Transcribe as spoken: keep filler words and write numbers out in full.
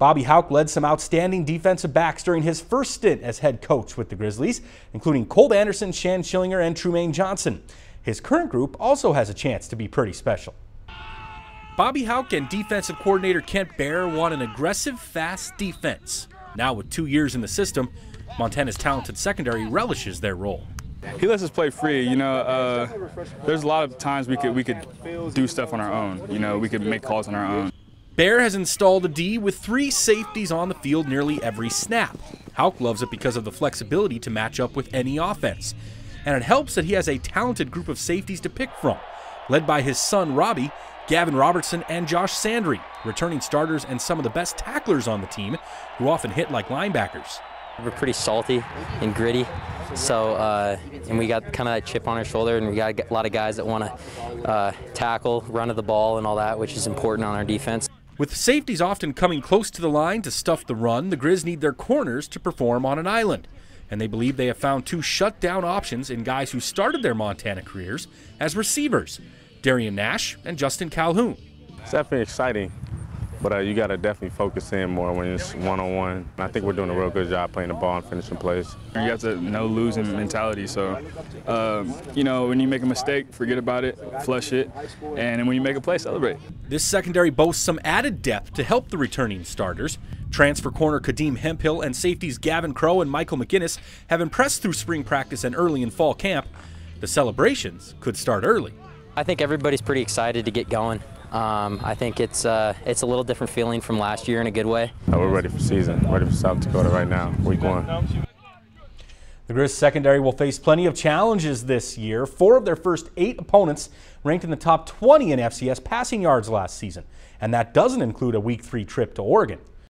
Bobby Hauck led some outstanding defensive backs during his first stint as head coach with the Grizzlies, including Colt Anderson, Shan Schillinger, and Trumaine Johnson. His current group also has a chance to be pretty special. Bobby Hauck and defensive coordinator Kent Baer want an aggressive, fast defense. Now with two years in the system, Montana's talented secondary relishes their role. He lets us play free. You know, uh, there's a lot of times we could we could do stuff on our own. You know, we could make calls on our own. Baer has installed a D with three safeties on the field nearly every snap. Hauck loves it because of the flexibility to match up with any offense. And it helps that he has a talented group of safeties to pick from, led by his son Robbie, Gavin Robertson, and Josh Sandry, returning starters and some of the best tacklers on the team, who often hit like linebackers. We're pretty salty and gritty, so uh, and we got kind of that chip on our shoulder, and we got a lot of guys that want to uh, tackle, run to the ball, and all that, which is important on our defense. With safeties often coming close to the line to stuff the run, the Grizz need their corners to perform on an island. And they believe they have found two shutdown options in guys who started their Montana careers as receivers, Darian Nash and Justin Calhoun. It's definitely exciting, but uh, you got to definitely focus in more when it's one-on-one. I think we're doing a real good job playing the ball and finishing plays. You have to know losing mentality. So, uh, you know, when you make a mistake, forget about it, flush it, and when you make a play, celebrate. This secondary boasts some added depth to help the returning starters. Transfer corner Kadeem Hemphill and safeties Gavin Crow and Michael McGinnis have impressed through spring practice and early in fall camp. The celebrations could start early. I think everybody's pretty excited to get going. Um, I think it's uh, it's a little different feeling from last year in a good way. Uh, we're ready for season, ready for South Dakota right now, week one. The Grizz secondary will face plenty of challenges this year. Four of their first eight opponents ranked in the top twenty in F C S passing yards last season, and that doesn't include a week three trip to Oregon.